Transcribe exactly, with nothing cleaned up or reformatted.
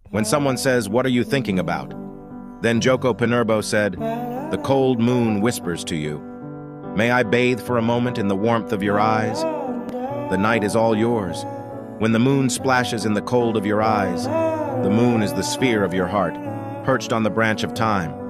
When someone says, "What are you thinking about?" Then Joko Pinurbo said, "The cold moon whispers to you. May I bathe for a moment in the warmth of your eyes? The night is all yours. When the moon splashes in the cold of your eyes, the moon is the sphere of your heart, perched on the branch of time.